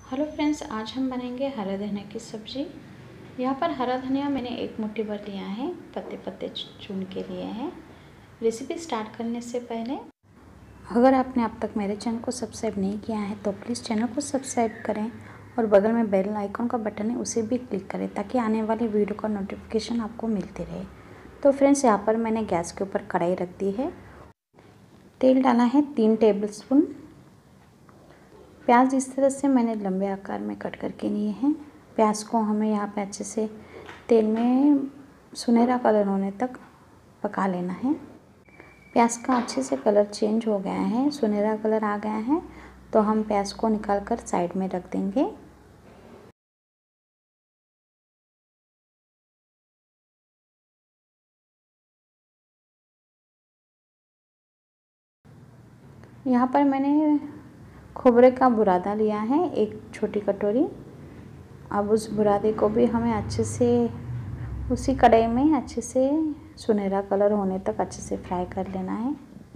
Hello friends, आज हम बनाएंगे हरा धनिया की सब्ज़ी। यहाँ पर हरा धनिया मैंने 1 मुट्ठी भर लिया है, पत्ते पत्ते चुन के लिए हैं। रेसिपी स्टार्ट करने से पहले अगर आपने अब तक मेरे चैनल को सब्सक्राइब नहीं किया है तो प्लीज़ चैनल को सब्सक्राइब करें और बगल में बेल आइकन का बटन है उसे भी क्लिक करें ताकि आने वाली वीडियो का नोटिफिकेशन आपको मिलती रहे। तो फ्रेंड्स, यहाँ पर मैंने गैस के ऊपर कढ़ाई रख दी है। तेल डाला है 3 टेबल स्पून। प्याज इस तरह से मैंने लंबे आकार में कट करके लिए हैं। प्याज को हमें यहाँ पे अच्छे से तेल में सुनहरा कलर होने तक पका लेना है। प्याज का अच्छे से कलर चेंज हो गया है, सुनहरा कलर आ गया है, तो हम प्याज को निकाल कर साइड में रख देंगे। यहाँ पर मैंने खोबरे का बुरादा लिया है, 1 छोटी कटोरी। अब उस बुरादे को भी हमें अच्छे से उसी कढ़ाई में अच्छे से सुनहरा कलर होने तक अच्छे से फ्राई कर लेना है।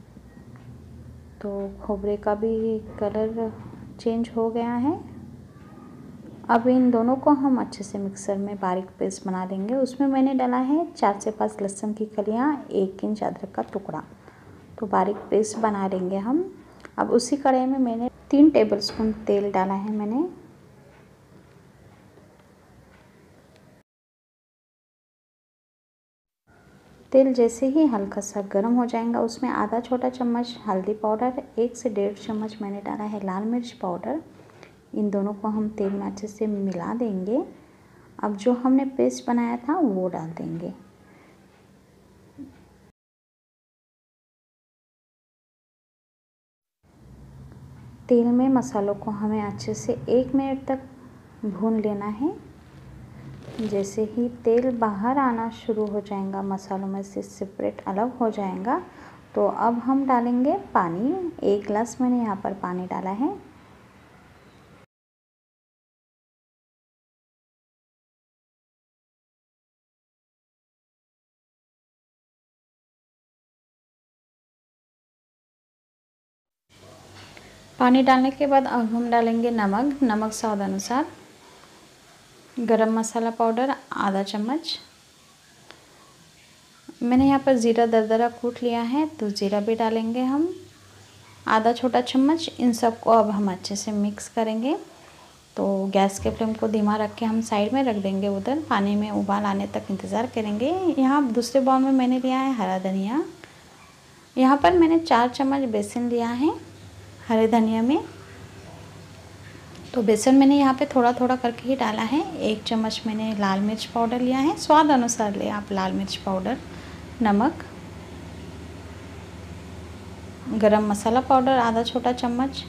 तो खोबरे का भी कलर चेंज हो गया है। अब इन दोनों को हम अच्छे से मिक्सर में बारीक पेस्ट बना लेंगे। उसमें मैंने डाला है 4 से 5 लहसुन की कलियाँ, 1 इंच अदरक का टुकड़ा, तो बारीक पेस्ट बना लेंगे हम। अब उसी कढ़ाई में मैंने 3 टेबलस्पून तेल डाला है मैंने। तेल जैसे ही हल्का सा गर्म हो जाएगा उसमें आधा छोटा चम्मच हल्दी पाउडर, 1 से 1.5 चम्मच मैंने डाला है लाल मिर्च पाउडर। इन दोनों को हम तेल में अच्छे से मिला देंगे। अब जो हमने पेस्ट बनाया था वो डाल देंगे। तेल में मसालों को हमें अच्छे से 1 मिनट तक भून लेना है। जैसे ही तेल बाहर आना शुरू हो जाएगा, मसालों में से सेपरेट अलग हो जाएगा, तो अब हम डालेंगे पानी। 1 गिलास मैंने यहाँ पर पानी डाला है। पानी डालने के बाद अब हम डालेंगे नमक स्वाद अनुसार, गरम मसाला पाउडर आधा चम्मच। मैंने यहाँ पर ज़ीरा दरदरा कूट लिया है, तो ज़ीरा भी डालेंगे हम आधा छोटा चम्मच। इन सब को अब हम अच्छे से मिक्स करेंगे। तो गैस के फ्लेम को धीमा रख के हम साइड में रख देंगे। उधर पानी में उबाल आने तक इंतज़ार करेंगे। यहाँ दूसरे बाउल में मैंने लिया है हरा धनिया। यहाँ पर मैंने 4 चम्मच बेसन लिया है हरे धनिया में। तो बेसन मैंने यहाँ पे थोड़ा थोड़ा करके ही डाला है। 1 चम्मच मैंने लाल मिर्च पाउडर लिया है, स्वाद अनुसार ले आप लाल मिर्च पाउडर। नमक, गरम मसाला पाउडर आधा छोटा चम्मच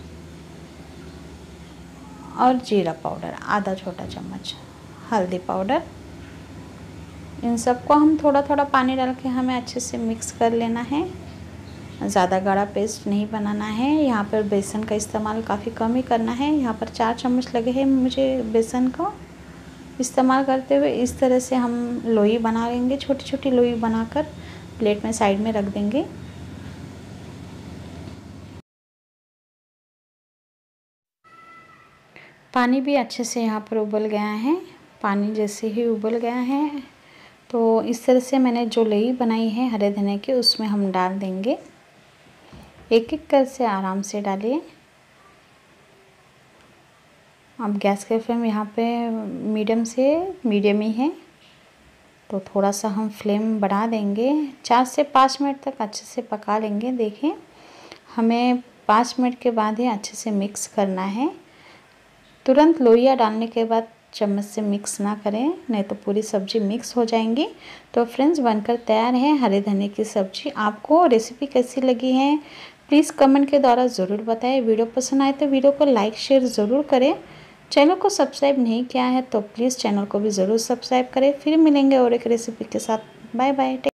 और जीरा पाउडर आधा छोटा चम्मच, हल्दी पाउडर। इन सबको हम थोड़ा थोड़ा पानी डाल के हमें अच्छे से मिक्स कर लेना है। ज़्यादा गाढ़ा पेस्ट नहीं बनाना है। यहाँ पर बेसन का इस्तेमाल काफ़ी कम ही करना है। यहाँ पर 4 चम्मच लगे हैं मुझे बेसन को इस्तेमाल करते हुए। इस तरह से हम लोई बना लेंगे, छोटी छोटी लोई बनाकर प्लेट में साइड में रख देंगे। पानी भी अच्छे से यहाँ पर उबल गया है। पानी जैसे ही उबल गया है तो इस तरह से मैंने जो लोई बनाई है हरे धनिया की उसमें हम डाल देंगे। एक एक कर से आराम से डालिए। अब गैस का फ्लेम यहाँ पे मीडियम से मीडियम ही है, तो थोड़ा सा हम फ्लेम बढ़ा देंगे। 4 से 5 मिनट तक अच्छे से पका लेंगे। देखें, हमें 5 मिनट के बाद ही अच्छे से मिक्स करना है। तुरंत लोइयाँ डालने के बाद चम्मच से मिक्स ना करें, नहीं तो पूरी सब्ज़ी मिक्स हो जाएंगी। तो फ्रेंड्स, बनकर तैयार है हरे धनिया की सब्ज़ी। आपको रेसिपी कैसी लगी है प्लीज़ कमेंट के द्वारा ज़रूर बताएं। वीडियो पसंद आए तो वीडियो को लाइक शेयर ज़रूर करें। चैनल को सब्सक्राइब नहीं किया है तो प्लीज़ चैनल को भी ज़रूर सब्सक्राइब करें। फिर मिलेंगे और एक रेसिपी के साथ। Bye bye.